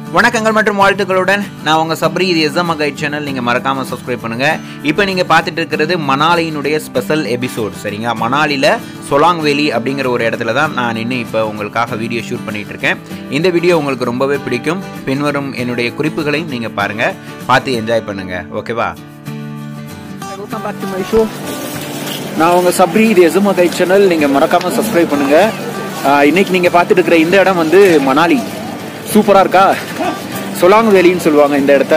வணக்கங்கள் மற்றும் வாழ்த்துக்களுடன் நான் உங்க சப்ரி. இது எஸ்எம் கைட் சேனல். நீங்க மறக்காம சப்ஸ்கிரைப் பண்ணுங்க. இப்போ நீங்க பார்த்துட்டு இருக்கிறது மணாலியினுடைய ஸ்பெஷல் எபிசோட். சரிங்க, மணாலியில் சொலாங் வேலி அப்படிங்கிற ஒரு இடத்துல தான் நான் நின்று இப்போ உங்களுக்காக வீடியோ ஷூட் பண்ணிட்டு இருக்கேன். இந்த வீடியோ உங்களுக்கு ரொம்பவே பிடிக்கும். பின்வரும் என்னுடைய குறிப்புகளையும் நீங்க பாருங்க, பார்த்து என்ஜாய் பண்ணுங்க. ஓகேவா? Welcome back to my show. நான் உங்க சப்ரி. இது எஸ்எம் கைட் சேனல். நீங்க மறக்காம சப்ஸ்கிரைப் பண்ணுங்க. இன்னைக்கு நீங்க பார்த்துட்டு இருக்கிற இந்த இடம் வந்து மணாலி. சூப்பராக இருக்கா? சொலாங் வேலின்னு சொல்லுவாங்க இந்த இடத்த.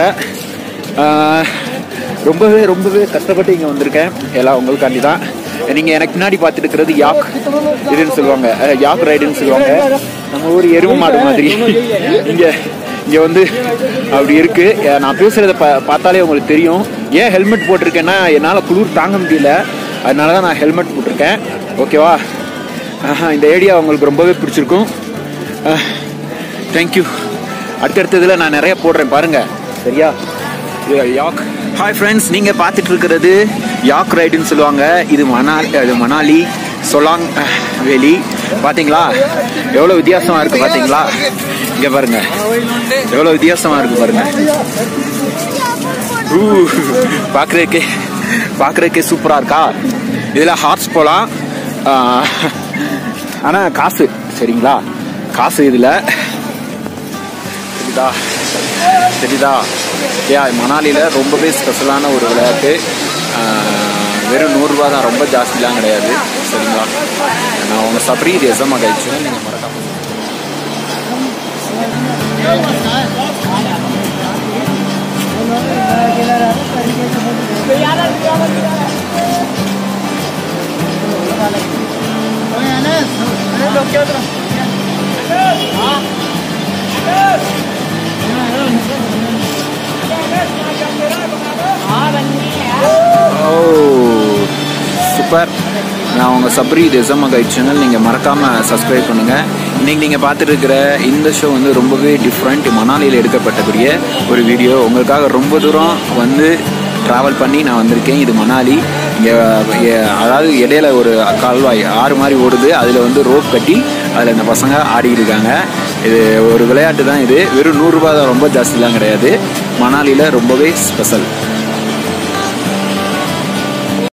ரொம்பவே கஷ்டப்பட்டு இங்கே வந்திருக்கேன். எல்லாம் உங்களுக்காண்டி தான். நீங்கள் எனக்கு முன்னாடி பார்த்துட்டு இருக்கிறது யாக் இதுன்னு சொல்லுவாங்க, யாக் ரைடுன்னு சொல்லுவாங்க. நம்ம ஊர் எருமை மாடு மாதிரி இங்கே வந்து அப்படி இருக்கு. நான் பேசுகிறத பார்த்தாலே உங்களுக்கு தெரியும். ஏன் ஹெல்மெட் போட்டிருக்கேன்னா என்னால் குளிர் தாங்க முடியல, அதனால தான் நான் ஹெல்மெட் போட்டிருக்கேன். ஓகேவா? இந்த ஏரியா உங்களுக்கு ரொம்பவே பிடிச்சிருக்கும். தேங்க்யூ. அடுத்தடுத்ததில் நான் நிறைய போடுறேன் பாருங்க, சரியா? யாக். ஹாய் ஃப்ரெண்ட்ஸ், நீங்கள் பார்த்துட்டு இருக்கிறது யாக் ரைடுன்னு சொல்லுவாங்க. இது மணாலி சொலாங் வேலி. பார்த்தீங்களா எவ்வளோ வித்தியாசமாக இருக்குது? பார்த்தீங்களா? இங்கே பாருங்க எவ்வளோ வித்தியாசமாக இருக்குது பாருங்க. பார்க்குறதுக்கே சூப்பராக இருக்கா? இதில் ஹார்ஸ் போகலாம், ஆனால் காசு. சரிங்களா? காசு இதில். தெரியுதா? மணாலியில் ரொம்பவே ஸ்பெஷலான ஒரு விளையாட்டு. வெறும் 100 ரூபா தான், ரொம்ப ஜாஸ்திலாம் கிடையாது. சரிங்களா? நான் உங்கள் சப்ரி. இது எஸ்எம் கைட் சேனல். நீங்கள் மறக்காம சூப்பர். நான் உங்கள் சப்ரி. இது எஸ்எம் கைட் சேனல். நீங்கள் மறக்காமல் சப்ஸ்கிரைப் பண்ணுங்கள். இன்றைக்கி நீங்கள் பார்த்துட்டு இருக்கிற இந்த ஷோ வந்து ரொம்பவே டிஃப்ரெண்ட். மணாலியில் எடுக்கப்பட்டக்கூடிய ஒரு வீடியோ. உங்களுக்காக ரொம்ப தூரம் வந்து ட்ராவல் பண்ணி நான் வந்திருக்கேன். இது மணாலி. இங்கே அதாவது இடையில ஒரு கால்வாய் ஆறு மாதிரி ஓடுது. அதில் வந்து ரோப் கட்டி அதில் இந்த பசங்க ஆடிட்டு இருக்காங்க. இது ஒரு விளையாட்டு தான். இது வெறும் 100 ரூபா தான், ரொம்ப ஜாஸ்திலாம் கிடையாது. மணாலியில் ரொம்பவே ஸ்பெஷல்.